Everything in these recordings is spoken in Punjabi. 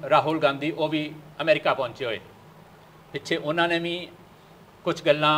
राहुल गांधी वो भी अमेरिका पहुँचे हुए पिछे उन्होंने भी कुछ गल्लां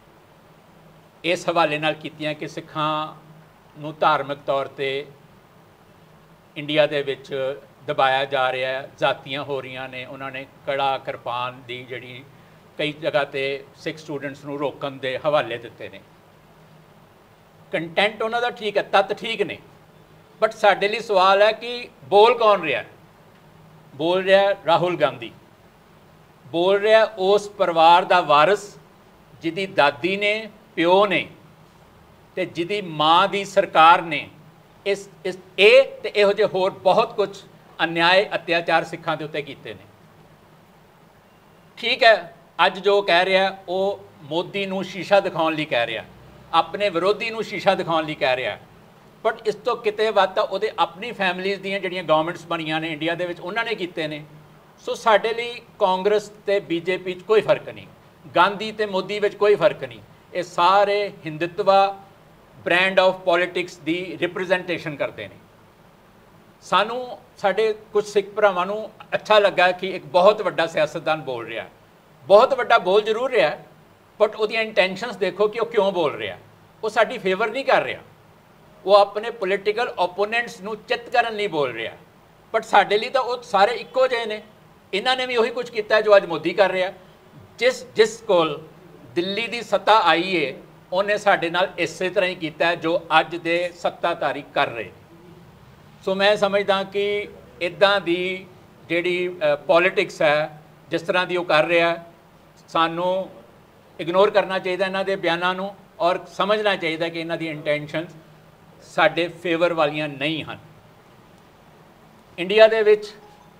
इस हवाले नाल कीतियां कि सिखां नूं धार्मिक तौर पर इंडिया दे विच दबाया जा रहा है, जातियां हो रही ने, उन्होंने कड़ा किरपान की जिहड़ी कई जगह ते सिख स्टूडेंट्स नूं रोकण दे हवाले दिते ने। कंटेंट उन्हों का ठीक है, तत्त ठीक ने, बट साडे लई सवाल है कि बोल कौन रहा है? बोल रहा है राहुल गांधी, बोल रहा है उस परिवार का वारिस जिहदी दादी ने, प्यो ने ते जिहदी माँ की सरकार ने इस ते इहो जिहे होर बहुत कुछ अन्याय अत्याचार सिखां दे उत्ते कीते ने। ठीक है, अज जो कह रहा है वो मोदी नूं शीशा दिखाउण लई कह रहा, अपने विरोधी नूं शीशा दिखाउण लई कह रहा, बट इस तो किते वध तां उहदे अपनी फैमिलीज़ दीयां जिहड़ियां गवर्नमेंट्स बणीਆਂ ने इंडिया दे विच उन्होंने कीते ने। सो साडे लई कांग्रेस ते बीजेपी च कोई फर्क नहीं, गांधी ते मोदी विच कोई फर्क नहीं, ये सारे हिंदुत्व ब्रांड ऑफ पॉलिटिक्स की रिप्रजेंटेशन करते हैं। सानू साडे कुछ सिख भरावां नूं अच्छा लगा कि एक बहुत वड्डा सियासतदान बोल रहा है, बहुत वड्डा बोल जरूर रहा है, बट उहदियां इंटेंशनस देखो कि वह क्यों बोल रहा, वो साडी फेवर नहीं कर रहा, वो अपने पोलिटिकल ओपोनेंट्स नूं चित करन लई बोल रहा। बट साडे लई तां वो सारे इक्को जिहे ने, इन्हां ने भी उही कुछ किया जो अज मोदी कर रहा। जिस कोल दिल्ली की सत्ता आई है उन्हें साडे नाल इसे तरह ही किया जो अज दे सत्ताधारी कर रहे। सो मैं समझदा कि इदां दी जिहड़ी पॉलिटिक्स है जिस तरह की वो कर रहा, सानू इग्नोर करना चाहिए इन्हां दे बयानां नूं और समझना चाहिए कि इन्हां दी इंटेंशनस साडे फेवर वालियां नहीं हैं। इंडिया दे विच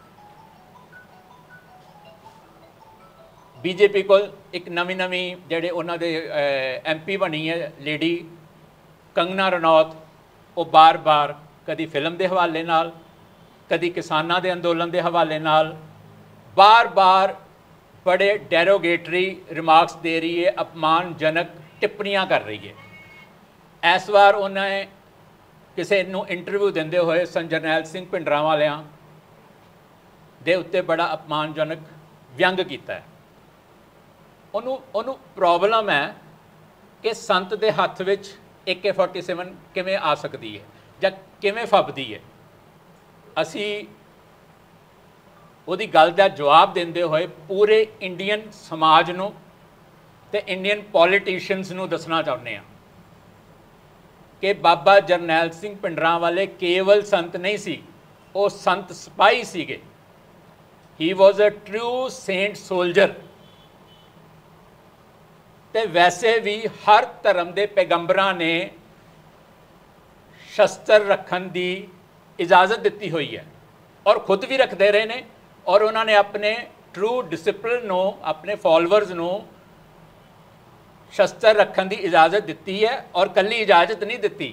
बीजेपी को एक नवी जिहड़े उन्हां दे MP बनी है लेडी कंगना रनौत, वो बार बार कदी फिल्म के हवाले नाल, कदी किसानां दे अंदोलन के हवाले नाल बार बार बड़े डेरोगेटरी रिमार्क्स दे रही है, अपमानजनक टिप्पणियां कर रही है। इस बार उन्हें किसी नूं इंटरव्यू देंदे हुए जरनैल सिंह भिंडरांवालियां दे उत्ते बड़ा अपमानजनक व्यंग किया है। उन्होंने प्रॉब्लम है कि संत के हत्थ विच AK-47 किवें आ सकती है जां किवें फबदी है। असी उहदी गल दा जवाब देंदे हुए पूरे इंडियन समाज नूं ते इंडियन पॉलिटिशियंस नूं दसना चाहुंदे हां कि बाबा जरनैल सिंह भिंडरांवाले केवल संत नहीं सी, वो संत सिपाही सीगे। He was a true saint soldier. ते वैसे भी हर धर्म के पैगंबरां ने शस्त्र रखन की इजाज़त दी हुई है और खुद भी रखते रहे ने, और उन्होंने अपने ट्रू डिसिपलिन नूं, अपने फॉलोअर्स नूं शस्त्र रखन की इजाज़त दी है और कल्ली इजाज़त नहीं दी,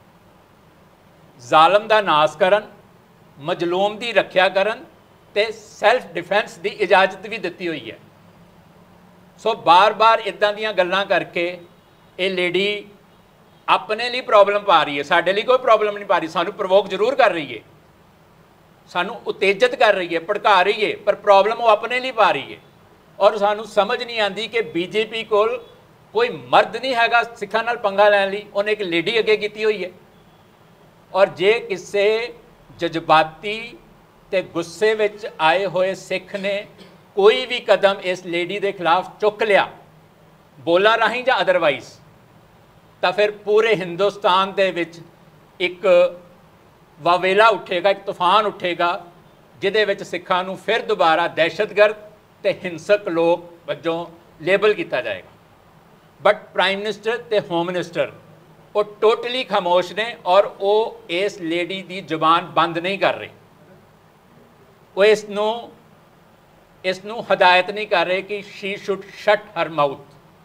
जालम का नाश करन, मजलूम की रख्या करन ते सैल्फ डिफेंस की इजाज़त भी दी हुई है। सो बार बार इदां दीयां गल्लां करके ये लेडी अपने लिए प्रॉब्लम पा रही है, साडे लिए कोई प्रॉब्लम नहीं पा रही। सानू प्रवोक जरूर कर रही है, सानू उत्तेजित कर रही है, भड़का रही है, पर प्रॉब्लम वो अपने लिए पा रही है। और सानू समझ नहीं आती कि बीजेपी कोल कोई मर्द नहीं हैगा सिखां नाल पंगा लैण लई, उन्हें एक लेडी अगे की हुई है। और जे किसी जज्बाती ते गुस्से विच आए हुए सिख ने कोई भी कदम इस लेडी के खिलाफ चुक लिया, बोला राही या अदरवाइज, तो फिर पूरे हिंदुस्तान दे विच एक वावेला उठेगा, एक तूफान उठेगा, जिहदे विच सिखां नूं फिर दोबारा दहशतगर्द ते हिंसक लोग वजों लेबल किया जाएगा। बट प्राइम मिनिस्टर ते होम मिनिस्टर वो टोटली खामोश ने और वो इस लेडी की जुबान बंद नहीं कर रहे, वो इसनूं हदायत नहीं कर रहे कि she should shut her mouth,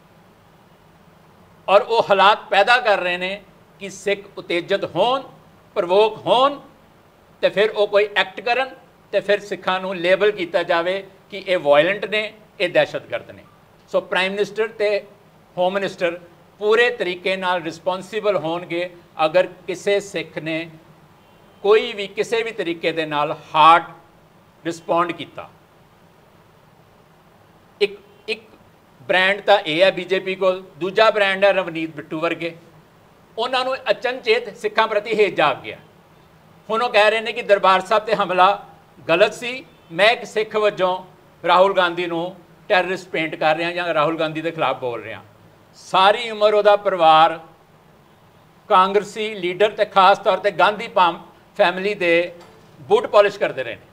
और वो हालात पैदा कर रहे हैं कि सिख उत्तेजित होन, प्रवोक होन, तो फिर वो कोई एक्ट करन, तो फिर सिखां नूं लेबल किया जाए कि ये वायलेंट ने, ये दहशतगर्द ने। सो प्राइम मिनिस्टर ते होम मिनिस्टर पूरे तरीके नाल रिस्पोंसिबल होणगे अगर किसी सिख ने कोई भी किसी भी तरीके दे नाल हार्ड ਰਿਸਪੌਂਡ ਕੀਤਾ। ਇੱਕ ਬ੍ਰਾਂਡ ਤਾਂ ਇਹ ਹੈ ਬੀਜੇਪੀ ਕੋਲ, ਦੂਜਾ ਬ੍ਰਾਂਡ ਹੈ ਰਵਨੀਤ ਬਿੱਟੂ ਵਰਗੇ। ਉਹਨਾਂ ਨੂੰ ਅਚਨਚੇਤ ਸਿੱਖਾਂ ਪ੍ਰਤੀ ਹੇਜ ਜਾਗ ਗਿਆ। ਹੁਣ ਉਹ ਕਹਿ ਰਹੇ ਨੇ ਕਿ ਦਰਬਾਰ ਸਾਹਿਬ ਤੇ ਹਮਲਾ ਗਲਤ ਸੀ, ਮੈਂ ਇੱਕ ਸਿੱਖ ਵਜੋਂ ਰਾਹੁਲ ਗਾਂਧੀ ਨੂੰ ਟੈਰਰਿਸਟ ਪੇਂਟ ਕਰ ਰਿਹਾ ਜਾਂ ਰਾਹੁਲ ਗਾਂਧੀ ਦੇ ਖਿਲਾਫ ਬੋਲ ਰਿਹਾ। ਸਾਰੀ ਉਮਰ ਉਹਦਾ ਪਰਿਵਾਰ ਕਾਂਗਰਸੀ ਲੀਡਰ ਤੇ ਖਾਸ ਤੌਰ ਤੇ ਗਾਂਧੀ ਫੈਮਿਲੀ ਦੇ ਬੂਟ ਪਾਲਿਸ਼ ਕਰਦੇ ਰਹੇ ਨੇ,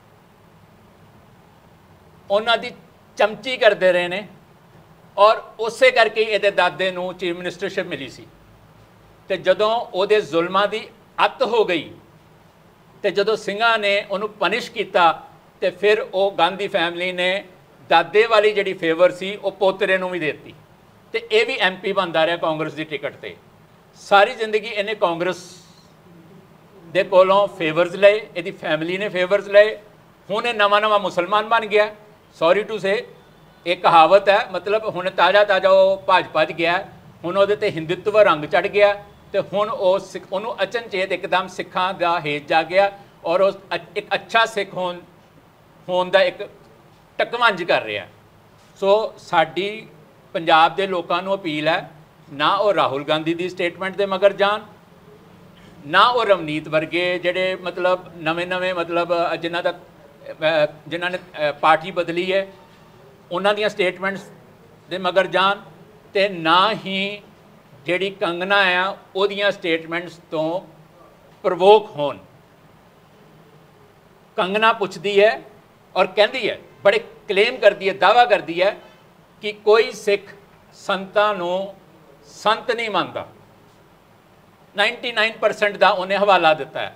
ਉਹਨਾਂ ਦੀ ਚਮਚੀ ਕਰਦੇ ਰਹੇ ਨੇ, ਔਰ ਉਸੇ ਕਰਕੇ ਇਹਦੇ ਦਾਦੇ ਨੂੰ ਚੀਫ ਮਿਨਿਸਟਰਸ਼ਿਪ ਮਿਲੀ ਸੀ। ਤੇ ਜਦੋਂ ਉਹਦੇ ਜ਼ੁਲਮਾਂ ਦੀ ਅੱਤ ਹੋ ਗਈ ਤੇ ਜਦੋਂ ਸਿੰਘਾਂ ਨੇ ਉਹਨੂੰ ਪਨਿਸ਼ ਕੀਤਾ ਤੇ ਫਿਰ ਉਹ ਗਾਂਧੀ ਫੈਮਿਲੀ ਨੇ ਦਾਦੇ ਵਾਲੀ ਜਿਹੜੀ ਫੇਵਰ ਸੀ ਉਹ ਪੋਤਰੇ ਨੂੰ ਵੀ ਦੇ ਦਿੱਤੀ ਤੇ ਇਹ ਵੀ ਐਮਪੀ ਬਣਦਾ ਰਿਹਾ ਕਾਂਗਰਸ ਦੀ ਟਿਕਟ ਤੇ। ਸਾਰੀ ਜ਼ਿੰਦਗੀ ਇਹਨੇ ਕਾਂਗਰਸ ਦੇ ਕੋਲੋਂ ਫੇਵਰਸ ਲਏ, ਇਹਦੀ ਫੈਮਿਲੀ ਨੇ ਫੇਵਰਸ ਲਏ। ਹੁਣ ਇਹ ਨਵਾਂ ਮੁਸਲਮਾਨ ਬਣ ਗਿਆ। ਸੌਰੀ ਟੂ ਸੇ, ਇਹ ਕਹਾਵਤ ਹੈ, ਮਤਲਬ ਹੁਣ ਤਾਜ਼ਾ ਉਹ ਭਾਜਪਾ 'ਚ ਗਿਆ, ਹੁਣ ਉਹਦੇ ਤੇ ਹਿੰਦੂਤਵ ਰੰਗ ਚੜ ਗਿਆ ਤੇ ਹੁਣ ਉਹਨੂੰ ਅਚਨਚੇਤ ਇੱਕਦਮ ਸਿੱਖਾਂ ਦਾ ਹੇਜ ਜਾ ਗਿਆ ਔਰ ਉਹ ਇੱਕ ਅੱਛਾ ਸਿੱਖ ਹੋਣ ਦਾ ਇੱਕ ਟਕਵੰਜ ਕਰ ਰਿਹਾ। ਸੋ ਸਾਡੀ ਪੰਜਾਬ ਦੇ ਲੋਕਾਂ ਨੂੰ ਅਪੀਲ ਹੈ, ਨਾ ਉਹ ਰਾਹੁਲ ਗਾਂਧੀ ਦੀ ਸਟੇਟਮੈਂਟ ਦੇ ਮਗਰ ਜਾਣ, ਨਾ ਉਹ ਰਵਨੀਤ ਵਰਗੇ ਜਿਹੜੇ ਮਤਲਬ ਨਵੇਂ ਮਤਲਬ ਜਿਨ੍ਹਾਂ ਨੇ ਪਾਰਟੀ ਬਦਲੀ ਹੈ ਉਹਨਾਂ ਦੀਆਂ ਸਟੇਟਮੈਂਟਸ ਦੇ ਮਗਰ ਜਾਣ, ਤੇ ਨਾ ਹੀ ਜਿਹੜੀ ਕੰਗਨਾ ਆ ਉਹਦੀਆਂ ਸਟੇਟਮੈਂਟਸ ਤੋਂ ਪ੍ਰਵੋਕ ਹੋਣ। ਕੰਗਨਾ ਪੁੱਛਦੀ ਹੈ ਔਰ ਕਹਿੰਦੀ ਹੈ, ਬੜੇ ਕਲੇਮ ਕਰਦੀ ਹੈ, ਦਾਅਵਾ ਕਰਦੀ ਹੈ ਕਿ ਕੋਈ ਸਿੱਖ ਸੰਤਾਂ ਨੂੰ ਸੰਤ ਨਹੀਂ ਮੰਨਦਾ। 99% ਦਾ ਉਹਨੇ ਹਵਾਲਾ ਦਿੱਤਾ ਹੈ।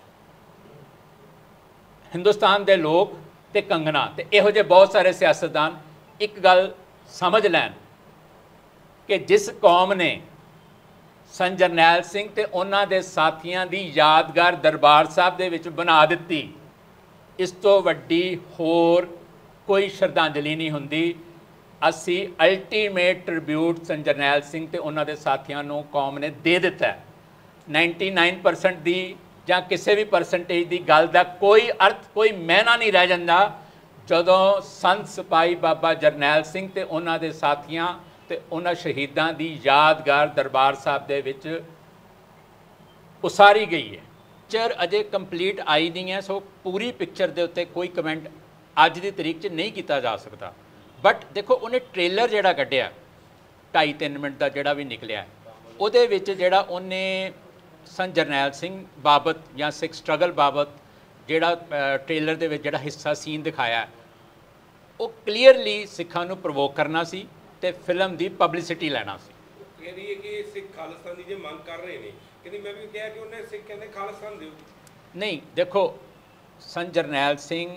ਹਿੰਦੁਸਤਾਨ ਦੇ ਲੋਕ ਤੇ ਕੰਗਨਾ ਤੇ ਇਹੋ ਜਿਹੇ ਬਹੁਤ ਸਾਰੇ ਸਿਆਸਤਦਾਨ ਇੱਕ ਗੱਲ ਸਮਝ ਲੈਣ ਕਿ ਜਿਸ ਕੌਮ ਨੇ ਸੰਤ ਜਰਨੈਲ ਸਿੰਘ ਤੇ ਉਹਨਾਂ ਦੇ ਸਾਥੀਆਂ ਦੀ ਯਾਦਗਾਰ ਦਰਬਾਰ ਸਾਹਿਬ ਦੇ ਵਿੱਚ ਬਣਾ ਦਿੱਤੀ, ਇਸ ਤੋਂ ਵੱਡੀ ਹੋਰ ਕੋਈ ਸ਼ਰਧਾਂਜਲੀ ਨਹੀਂ ਹੁੰਦੀ। ਅਸੀਂ ਅਲਟੀਮੇਟ ਟ੍ਰਿਬਿਊਟ ਸੰਤ ਜਰਨੈਲ ਸਿੰਘ ਤੇ ਉਹਨਾਂ ਦੇ ਸਾਥੀਆਂ ਨੂੰ ਕੌਮ ਨੇ ਦੇ ਦਿੱਤਾ। 99% ਦੀ ਜਾਂ ਕਿਸੇ ਵੀ ਪਰਸੈਂਟੇਜ ਦੀ ਗੱਲ ਦਾ ਕੋਈ ਅਰਥ, ਕੋਈ ਮਾਇਨਾ ਨਹੀਂ ਰਹਿ ਜਾਂਦਾ ਜਦੋਂ ਸੰਤ ਸਿਪਾਹੀ ਬਾਬਾ ਜਰਨੈਲ ਸਿੰਘ ਤੇ ਉਹਨਾਂ ਦੇ ਸਾਥੀਆਂ ਤੇ ਉਹਨਾਂ ਸ਼ਹੀਦਾਂ ਦੀ ਯਾਦਗਾਰ ਦਰਬਾਰ ਸਾਹਿਬ ਦੇ ਵਿੱਚ ਉਸਾਰੀ ਗਈ ਹੈ। ਪਿਕਚਰ ਅਜੇ ਕੰਪਲੀਟ ਆਈ ਨਹੀਂ ਹੈ, ਸੋ ਪੂਰੀ ਪਿਕਚਰ ਦੇ ਉੱਤੇ ਕੋਈ ਕਮੈਂਟ ਅੱਜ ਦੀ ਤਰੀਕ 'ਚ ਨਹੀਂ ਕੀਤਾ ਜਾ ਸਕਦਾ। ਬਟ ਦੇਖੋ, ਉਹਨੇ ਟ੍ਰੇਲਰ ਜਿਹੜਾ ਕੱਢਿਆ 2.5-3 ਮਿੰਟ ਦਾ ਜਿਹੜਾ ਵੀ ਨਿਕਲਿਆ, ਉਹਦੇ ਵਿੱਚ ਜਿਹੜਾ ਉਹਨੇ ਸੰਤ ਜਰਨੈਲ ਸਿੰਘ ਬਾਬਤ ਜਾਂ ਸਿੱਖ ਸਟਰਗਲ ਬਾਬਤ ਜਿਹੜਾ ਟ੍ਰੇਲਰ ਦੇ ਵਿੱਚ ਜਿਹੜਾ ਹਿੱਸਾ ਸੀਨ ਦਿਖਾਇਆ, ਉਹ ਕਲੀਅਰਲੀ ਸਿੱਖਾਂ ਨੂੰ ਪ੍ਰਵੋਕ ਕਰਨਾ ਸੀ ਤੇ ਫਿਲਮ ਦੀ ਪਬਲਿਸਿਟੀ ਲੈਣਾ ਸੀ। ਕਹਿ ਰਹੀ ਹੈ ਕਿ ਸਿੱਖ ਖਾਲਿਸਤਾਨ ਦੀ ਜੇ ਮੰਗ ਕਰ ਰਹੇ ਨੇ, ਕਹਿੰਦੀ ਮੈਂ ਵੀ ਕਿਹਾ ਕਿ ਉਹਨੇ ਸਿੱਖ ਕਹਿੰਦੇ ਖਾਲਿਸਤਾਨ ਦਿਓ। ਨਹੀਂ, ਦੇਖੋ ਸੰਤ ਜਰਨੈਲ ਸਿੰਘ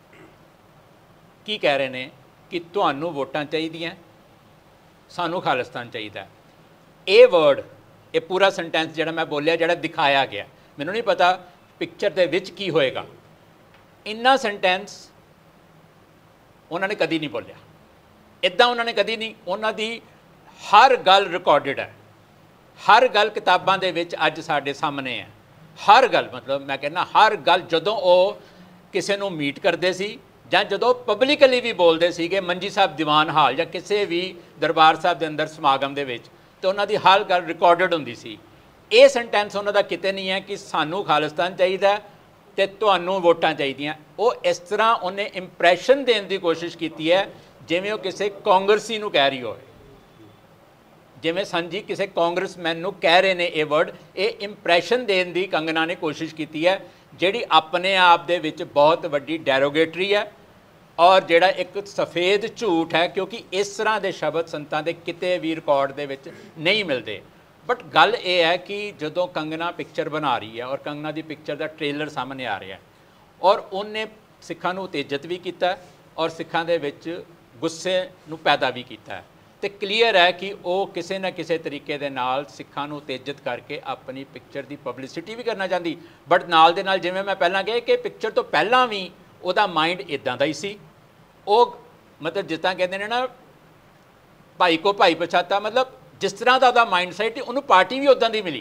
ਕੀ ਕਹਿ ਰਹੇ ਨੇ ਕਿ ਤੁਹਾਨੂੰ ਵੋਟਾਂ ਚਾਹੀਦੀਆਂ, ਸਾਨੂੰ ਖਾਲਿਸਤਾਨ ਚਾਹੀਦਾ। ਇਹ ਵਰਡ, ਇਹ ਪੂਰਾ ਸੈਂਟੈਂਸ ਜਿਹੜਾ ਮੈਂ ਬੋਲਿਆ, ਜਿਹੜਾ ਦਿਖਾਇਆ ਗਿਆ, ਮੈਨੂੰ ਨਹੀਂ ਪਤਾ ਪਿਕਚਰ ਦੇ ਵਿੱਚ ਕੀ ਹੋਏਗਾ। ਇੰਨਾ ਸੈਂਟੈਂਸ ਉਹਨਾਂ ਨੇ ਕਦੀ ਨਹੀਂ ਬੋਲਿਆ, ਇੱਦਾਂ ਉਹਨਾਂ ਨੇ ਕਦੀ ਨਹੀਂ। ਉਹਨਾਂ ਦੀ ਹਰ ਗੱਲ ਰਿਕਾਰਡਡ ਹੈ, ਹਰ ਗੱਲ ਕਿਤਾਬਾਂ ਦੇ ਵਿੱਚ ਅੱਜ ਸਾਡੇ ਸਾਹਮਣੇ ਹੈ। ਹਰ ਗੱਲ, ਮਤਲਬ ਮੈਂ ਕਹਿੰਦਾ ਹਰ ਗੱਲ, ਜਦੋਂ ਉਹ ਕਿਸੇ ਨੂੰ ਮੀਟ ਕਰਦੇ ਸੀ ਜਾਂ ਜਦੋਂ ਪਬਲਿਕਲੀ ਵੀ ਬੋਲਦੇ ਸੀਗੇ ਮੰਜੀ ਸਾਹਿਬ ਦੀਵਾਨ ਹਾਲ ਜਾਂ ਕਿਸੇ ਵੀ ਦਰਬਾਰ ਸਾਹਿਬ ਦੇ ਅੰਦਰ ਸਮਾਗਮ ਦੇ ਵਿੱਚ, ਤੇ ਉਹਨਾਂ ਦੀ ਹਰ ਗੱਲ ਰਿਕਾਰਡਡ ਹੁੰਦੀ ਸੀ। ਇਹ ਸੈਂਟੈਂਸ ਉਹਨਾਂ ਦਾ ਕਿਤੇ ਨਹੀਂ ਹੈ ਕਿ ਸਾਨੂੰ ਖਾਲਿਸਤਾਨ ਚਾਹੀਦਾ ਤੇ ਤੁਹਾਨੂੰ ਵੋਟਾਂ ਚਾਹੀਦੀਆਂ। ਉਹ ਇਸ ਤਰ੍ਹਾਂ ਉਹਨੇ ਇੰਪ੍ਰੈਸ਼ਨ ਦੇਣ ਦੀ ਕੋਸ਼ਿਸ਼ ਕੀਤੀ ਹੈ ਜਿਵੇਂ ਉਹ ਕਿਸੇ ਕਾਂਗਰਸੀ ਨੂੰ ਕਹਿ ਰਹੀ ਹੋਵੇ, ਜਿਵੇਂ ਸੰਜੀ ਕਿਸੇ ਕਾਂਗਰਸਮੈਨ ਨੂੰ ਕਹਿ ਰਹੇ ਨੇ ਇਹ ਵਰਡ। ਇਹ ਇੰਪ੍ਰੈਸ਼ਨ ਦੇਣ ਦੀ ਕੰਗਨਾ ਨੇ ਕੋਸ਼ਿਸ਼ ਕੀਤੀ ਹੈ, ਜਿਹੜੀ ਆਪਣੇ ਆਪ ਦੇ ਵਿੱਚ ਬਹੁਤ ਵੱਡੀ ਡੈਰੋਗੇਟਰੀ ਹੈ ਔਰ ਜਿਹੜਾ ਇੱਕ ਸਫੇਦ ਝੂਠ ਹੈ, ਕਿਉਂਕਿ ਇਸ ਤਰ੍ਹਾਂ ਦੇ ਸ਼ਬਦ ਸੰਤਾਂ ਦੇ ਕਿਤੇ ਵੀ ਰਿਕਾਰਡ ਦੇ ਵਿੱਚ ਨਹੀਂ ਮਿਲਦੇ। ਬਟ ਗੱਲ ਇਹ ਹੈ ਕਿ ਜਦੋਂ ਕੰਗਨਾ ਪਿਕਚਰ ਬਣਾ ਰਹੀ ਹੈ ਔਰ ਕੰਗਨਾ ਦੀ ਪਿਕਚਰ ਦਾ ਟ੍ਰੇਲਰ ਸਾਹਮਣੇ ਆ ਰਿਹਾ ਔਰ ਉਹਨੇ ਸਿੱਖਾਂ ਨੂੰ ਉਤੇਜਿਤ ਵੀ ਕੀਤਾ ਔਰ ਸਿੱਖਾਂ ਦੇ ਵਿੱਚ ਗੁੱਸੇ ਨੂੰ ਪੈਦਾ ਵੀ ਕੀਤਾ, ਤੇ ਕਲੀਅਰ ਹੈ ਕਿ ਉਹ ਕਿਸੇ ਨਾ ਕਿਸੇ ਤਰੀਕੇ ਦੇ ਨਾਲ ਸਿੱਖਾਂ ਨੂੰ ਉਤੇਜਿਤ ਕਰਕੇ ਆਪਣੀ ਪਿਕਚਰ ਦੀ ਪਬਲਿਸਿਟੀ ਵੀ ਕਰਨਾ ਚਾਹੁੰਦੀ। ਬਟ ਨਾਲ ਦੇ ਨਾਲ, ਜਿਵੇਂ ਮੈਂ ਪਹਿਲਾਂ ਕਿਹਾ ਕਿ ਪਿਕਚਰ ਤੋਂ ਪਹਿਲਾਂ ਵੀ ਉਹਦਾ ਮਾਈਂਡ ਇੱਦਾਂ ਦਾ ਹੀ ਸੀ। ਉਹ ਮਤਲਬ ਜਿਸ ਤਰ੍ਹਾਂ ਕਹਿੰਦੇ ਨੇ ਨਾ, ਭਾਈ ਕੋ ਭਾਈ ਪਛਾਤਾ, ਮਤਲਬ ਜਿਸ ਤਰ੍ਹਾਂ ਦਾ ਉਹਦਾ ਮਾਈਂਡ ਸੈਟ, ਉਹਨੂੰ ਪਾਰਟੀ ਵੀ ਉੱਦਾਂ ਦੀ ਮਿਲੀ।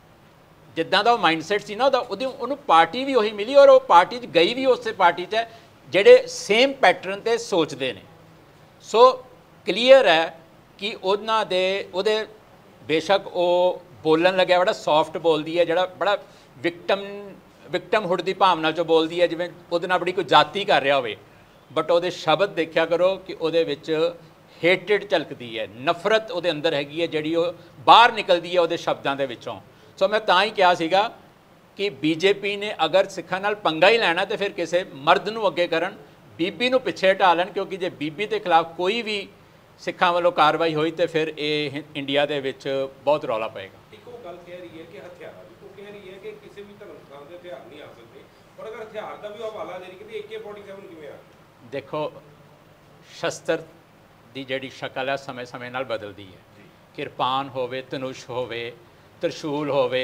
ਜਿੱਦਾਂ ਦਾ ਉਹ ਮਾਈਂਡ ਸੈਟ ਸੀ ਨਾ ਉਹਦਾ, ਉਹਨੂੰ ਪਾਰਟੀ ਵੀ ਉਹੀ ਮਿਲੀ ਔਰ ਉਹ ਪਾਰਟੀ 'ਚ ਗਈ ਵੀ ਉਸੇ ਪਾਰਟੀ 'ਚ ਹੈ ਜਿਹੜੇ ਸੇਮ ਪੈਟਰਨ ਤੇ ਸੋਚਦੇ ਨੇ। ਸੋ ਕਲੀਅਰ ਹੈ ਕਿ ਉਹਨਾਂ ਦੇ ਉਹਦੇ ਬੇਸ਼ੱਕ ਉਹ ਬੋਲਣ ਲੱਗਿਆ ਬੜਾ ਸੌਫਟ ਬੋਲਦੀ ਹੈ, ਜਿਹੜਾ ਬੜਾ ਵਿਕਟਮਹੁੱਡ ਦੀ ਭਾਵਨਾ 'ਚੋਂ ਬੋਲਦੀ ਹੈ, ਜਿਵੇਂ ਉਹਦੇ ਨਾਲ ਬੜੀ ਕੋਈ ਜਾਤੀ ਕਰ ਰਿਹਾ ਹੋਵੇ, ਬਟ ਉਹਦੇ ਸ਼ਬਦ ਦੇਖਿਆ ਕਰੋ ਕਿ ਉਹਦੇ ਵਿੱਚ ਹੇਟਡ ਝਲਕਦੀ ਹੈ, ਨਫ਼ਰਤ ਉਹਦੇ ਅੰਦਰ ਹੈਗੀ ਹੈ, ਜਿਹੜੀ ਉਹ ਬਾਹਰ ਨਿਕਲਦੀ ਹੈ ਉਹਦੇ ਸ਼ਬਦਾਂ ਦੇ ਵਿੱਚੋਂ। ਸੋ ਮੈਂ ਤਾਂ ਹੀ ਕਿਹਾ ਸੀਗਾ ਕਿ ਬੀਜੇਪੀ ਨੇ ਅਗਰ ਸਿੱਖਾਂ ਨਾਲ ਪੰਗਾ ਹੀ ਲੈਣਾ ਤਾਂ ਫਿਰ ਕਿਸੇ ਮਰਦ ਨੂੰ ਅੱਗੇ ਕਰਨ, ਬੀਬੀ ਨੂੰ ਪਿੱਛੇ ਹਟਾ ਲੈਣ, ਕਿਉਂਕਿ ਜੇ ਬੀਬੀ ਦੇ ਖਿਲਾਫ ਕੋਈ ਵੀ ਸਿੱਖਾਂ ਵੱਲੋਂ ਕਾਰਵਾਈ ਹੋਈ ਤਾਂ ਫਿਰ ਇਹ ਇੰਡੀਆ ਦੇ ਵਿੱਚ ਬਹੁਤ ਰੌਲਾ ਪਏਗਾ। ਇੱਕ ਉਹ ਗੱਲ ਕਹਿ ਰਹੀ ਹੈ ਕਿ ਹਥਿਆਰਾਂ ਦੀ, ਉਹ ਕਹਿ ਰਹੀ ਹੈ ਕਿ ਕਿਸੇ ਵੀ ਧਰਮ ਸਥਾਨ ਦੇ ਹਥਿਆਰ ਨਹੀਂ ਆ ਸਕਦੇ, ਪਰ ਅਗਰ ਹਥਿਆਰ ਦਾ ਵੀ ਹਵਾਲਾ ਦੇ ਰਹੀ ਕਿ AK-47 ਕਿਵੇਂ ਆ? ਦੇਖੋ, ਸ਼ਸਤਰ ਦੀ ਜਿਹੜੀ ਸ਼ਕਲ ਹੈ ਸਮੇਂ ਸਮੇਂ ਨਾਲ ਬਦਲਦੀ ਹੈ। ਕਿਰਪਾਨ ਹੋਵੇ, ਧਨੁਸ਼ ਹੋਵੇ, ਤ੍ਰਿਸ਼ੂਲ ਹੋਵੇ,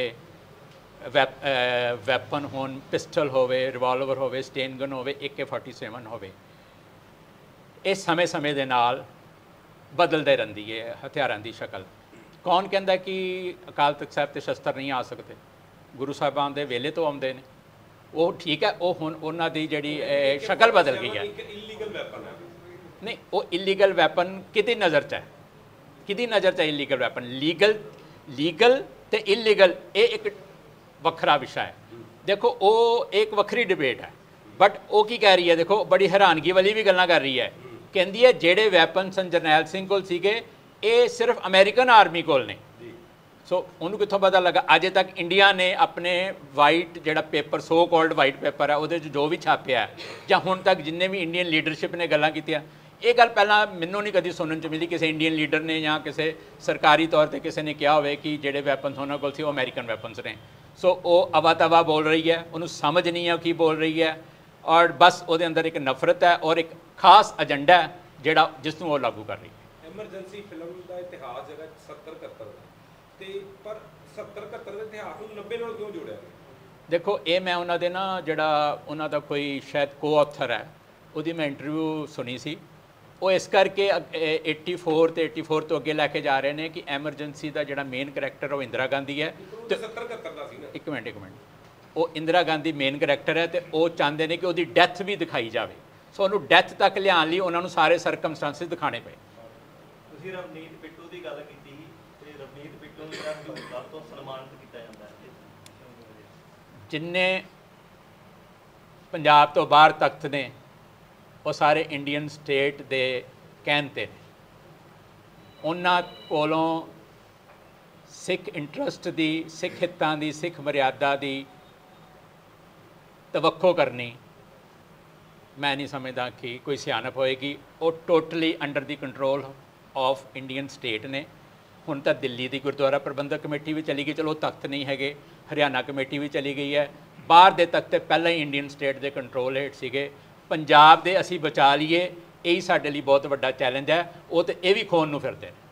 ਵੈਪਨ ਹੋਣ, ਪਿਸਟਲ ਹੋਵੇ, ਰਿਵਾਲਵਰ ਹੋਵੇ, ਸਟੇਨ ਗਨ ਹੋਵੇ, AK-47 ਹੋਵੇ, ਇਹ ਸਮੇਂ ਸਮੇਂ ਦੇ ਨਾਲ ਬਦਲਦੇ ਰਹਿੰਦੀ ਹੈ ਹਥਿਆਰਾਂ ਦੀ ਸ਼ਕਲ। ਕੌਣ ਕਹਿੰਦਾ ਕਿ ਅਕਾਲ ਤਖਤ ਸਾਹਿਬ 'ਤੇ ਸ਼ਸਤਰ ਨਹੀਂ ਆ ਸਕਦੇ? ਗੁਰੂ ਸਾਹਿਬਾਨ ਦੇ ਵੇਲੇ ਤੋਂ ਆਉਂਦੇ ਨੇ। ਉਹ ਠੀਕ ਹੈ, ਉਹ ਹੁਣ ਉਹਨਾਂ ਦੀ ਜਿਹੜੀ ਸ਼ਕਲ ਬਦਲ ਗਈ ਹੈ। ਇਲੀਗਲ ਵੈਪਨ ਹੈ। ਨਹੀਂ, ਉਹ ਇਲੀਗਲ ਵੈਪਨ ਕਿਹਦੀ ਨਜ਼ਰ 'ਚ ਹੈ? ਕਿਹਦੀ ਨਜ਼ਰ 'ਚ ਹੈ ਇਲੀਗਲ ਵੈਪਨ? ਲੀਗਲ ਤੇ ਇਲੀਗਲ ਇਹ ਇੱਕ ਵੱਖਰਾ ਵਿਸ਼ਾ ਹੈ। ਦੇਖੋ, ਉਹ ਇੱਕ ਵੱਖਰੀ ਡਿਬੇਟ ਹੈ, ਬਟ ਉਹ ਕੀ ਕਹਿ ਰਹੀ ਹੈ? ਦੇਖੋ, ਬੜੀ ਹੈਰਾਨਗੀ ਵਾਲੀ ਵੀ ਗੱਲਾਂ ਕਰ ਰਹੀ ਹੈ। ਕਹਿੰਦੀ ਹੈ ਜਿਹੜੇ ਵੈਪਨ ਸਨ ਜਰਨੈਲ ਸਿੰਘ ਕੋਲ ਸੀਗੇ, ਇਹ ਸਿਰਫ ਅਮਰੀਕਨ ਆਰਮੀ ਕੋਲ ਨੇ। ਸੋ ਉਹਨੂੰ ਕਿੱਥੋਂ ਪਤਾ ਲੱਗਾ? ਅਜੇ ਤੱਕ ਇੰਡੀਆ ਨੇ ਆਪਣੇ ਵਾਈਟ ਜਿਹੜਾ paper, so called white paper ਹੈ, ਉਹਦੇ 'ਚ ਜੋ ਵੀ ਛਾਪਿਆ ਜਾਂ ਹੁਣ ਤੱਕ ਜਿੰਨੇ ਵੀ ਇੰਡੀਅਨ ਲੀਡਰਸ਼ਿਪ ਨੇ ਗੱਲਾਂ ਕੀਤੀਆਂ, ਇਹ ਗੱਲ ਪਹਿਲਾਂ ਮੈਨੂੰ ਨਹੀਂ ਕਦੀ ਸੁਣਨ 'ਚ ਮਿਲੀ ਕਿਸੇ ਇੰਡੀਅਨ ਲੀਡਰ ਨੇ ਜਾਂ ਕਿਸੇ ਸਰਕਾਰੀ ਤੌਰ 'ਤੇ ਕਿਸੇ ਨੇ ਕਿਹਾ ਹੋਵੇ ਕਿ ਜਿਹੜੇ ਵੈਪਨਸ ਉਹਨਾਂ ਕੋਲ ਸੀ ਉਹ ਅਮਰੀਕਨ ਵੈਪਨਸ ਨੇ। ਸੋ ਉਹ ਅਵਾ ਤਵਾ ਬੋਲ ਰਹੀ ਹੈ, ਉਹਨੂੰ ਸਮਝ ਨਹੀਂ ਹੈ ਕੀ ਬੋਲ ਰਹੀ ਹੈ, ਔਰ ਬਸ ਉਹਦੇ ਅੰਦਰ ਇੱਕ ਨਫ਼ਰਤ ਹੈ ਔਰ ਇੱਕ ਖਾਸ ਏਜੰਡਾ ਹੈ ਜਿਹੜਾ ਜਿਸ ਨੂੰ ਉਹ ਲਾਗੂ ਕਰ ਰਹੀ ਹੈ। ਐਮਰਜੈਂਸੀ ਫਿਲਮ ਦਾ ਇਤਿਹਾਸ ਜਿਹੜਾ 70-71 ਦਾ, ਤੇ ਪਰ 70-71 ਦੇ ਇਤਿਹਾਸ ਨੂੰ 90 ਨਾਲ ਕਿਉਂ ਜੋੜਿਆ? ਦੇਖੋ, ਇਹ ਮੈਂ ਉਹਨਾਂ ਦੇ ਨਾ ਜਿਹੜਾ ਉਹਨਾਂ ਦਾ ਕੋਈ ਸ਼ਾਇਦ ਕੋ-ਆਥਰ ਹੈ, ਉਹਦੀ ਮੈਂ ਇੰਟਰਵਿਊ ਸੁਣੀ ਸੀ। ਉਹ ਇਸ ਕਰਕੇ 84 ਤੇ 84 ਤੋਂ ਅੱਗੇ ਲੈ ਕੇ ਜਾ ਰਹੇ ਨੇ ਕਿ ਐਮਰਜੈਂਸੀ ਦਾ ਜਿਹੜਾ ਮੇਨ ਕਰੈਕਟਰ ਉਹ ਇੰਦਰਾ ਗਾਂਧੀ ਹੈ। ਤੇ 70-71 ਦਾ ਸੀ ਨਾ। ਇੱਕ ਮਿੰਟ, ਉਹ ਇੰਦਰਾ ਗਾਂਧੀ ਮੇਨ ਕਰੈਕਟਰ ਹੈ ਤੇ ਉਹ ਚਾਹੁੰਦੇ ਨੇ ਕਿ ਉਹਦੀ ਡੈਥ ਵੀ ਦਿਖਾਈ ਜਾਵੇ। ਸੋ ਉਹਨੂੰ ਡੈਥ ਤੱਕ ਲਿਆਉਣ ਲਈ ਉਹਨਾਂ ਨੂੰ ਸਾਰੇ ਸਰਕਮਸਟੈਂਸਿਸ ਦਿਖਾਣੇ ਪਏ। ਤੁਸੀਂ ਰਵਨੀਤ ਬਿੱਟੂ ਦੀ ਗੱਲ ਕੀਤੀ ਤੇ ਰਵਨੀਤ ਬਿੱਟੂ ਨੂੰ ਜਿਹੜਾ ਹਜ਼ੂਰ ਤੋਂ ਸਨਮਾਨਿਤ ਕੀਤਾ ਜਾਂਦਾ ਹੈ। ਜਿੰਨੇ ਪੰਜਾਬ ਤੋਂ ਬਾਹਰ ਤਖਤ ਨੇ ਉਹ ਸਾਰੇ ਇੰਡੀਅਨ ਸਟੇਟ ਦੇ ਕਹਿਣ 'ਤੇ ਨੇ। ਉਹਨਾਂ ਕੋਲੋਂ ਸਿੱਖ ਇੰਟਰਸਟ ਦੀ, ਸਿੱਖ ਹਿੱਤਾਂ ਦੀ, ਸਿੱਖ ਮਰਿਆਦਾ ਦੀ ਤਵੱਕੋ ਕਰਨੀ ਮੈਂ ਨਹੀਂ ਸਮਝਦਾ ਕਿ ਕੋਈ ਸਿਆਣਪ ਹੋਏਗੀ। ਉਹ totally under the control of Indian state ਨੇ। ਹੁਣ ਤਾਂ ਦਿੱਲੀ ਦੀ ਗੁਰਦੁਆਰਾ ਪ੍ਰਬੰਧਕ ਕਮੇਟੀ ਵੀ ਚਲੀ ਗਈ, ਚਲੋ ਤਖਤ ਨਹੀਂ ਹੈਗੇ, ਹਰਿਆਣਾ ਕਮੇਟੀ ਵੀ ਚਲੀ ਗਈ ਹੈ। ਬਾਹਰ ਦੇ ਤਖਤ ਤੇ ਪਹਿਲਾਂ ਹੀ ਇੰਡੀਅਨ ਸਟੇਟ ਦੇ ਕੰਟਰੋਲ ਹੇਠ ਸੀਗੇ। ਪੰਜਾਬ ਦੇ ਅਸੀਂ ਬਚਾ ਲਈਏ, ਇਹੀ ਸਾਡੇ ਲਈ ਬਹੁਤ ਵੱਡਾ ਚੈਲੰਜ ਹੈ। ਉਹ ਤਾਂ ਇਹ ਵੀ ਖੋਣ ਨੂੰ ਫਿਰਦੇ ਨੇ।